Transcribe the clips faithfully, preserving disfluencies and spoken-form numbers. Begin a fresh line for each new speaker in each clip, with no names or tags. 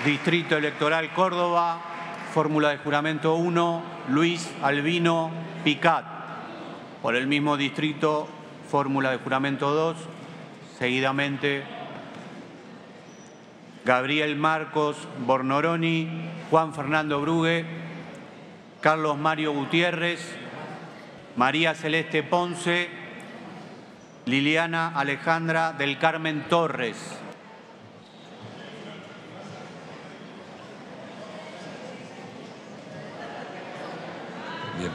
Distrito Electoral Córdoba, fórmula de juramento uno, Luis Albino Picat. Por el mismo distrito, fórmula de juramento dos, seguidamente Gabriel Marcos Bornoroni, Juan Fernando Brugue, Carlos Mario Gutiérrez, María Celeste Ponce, Liliana Alejandra del Carmen Torres.
Bien.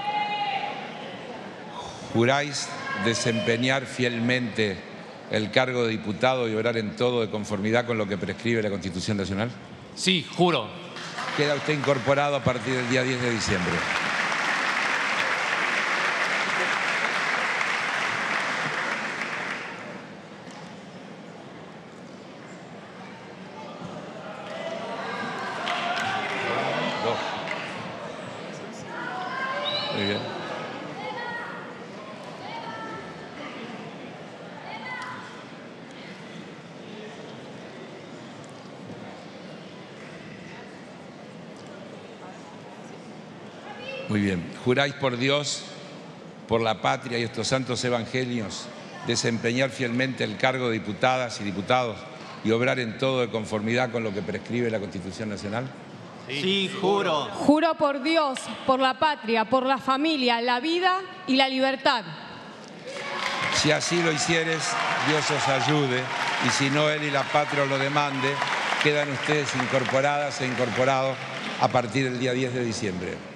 ¿Juráis desempeñar fielmente el cargo de diputado y obrar en todo de conformidad con lo que prescribe la Constitución Nacional?
Sí, juro.
Queda usted incorporado a partir del día diez de diciembre. Dos. Muy bien. Muy bien. ¿Juráis por Dios, por la patria y estos santos evangelios, desempeñar fielmente el cargo de diputadas y diputados y obrar en todo de conformidad con lo que prescribe la Constitución Nacional?
Sí, sí, juro.
Juro por Dios, por la patria, por la familia, la vida y la libertad.
Si así lo hicieres, Dios os ayude, y si no, Él y la patria os lo demande, quedan ustedes incorporadas e incorporados a partir del día diez de diciembre.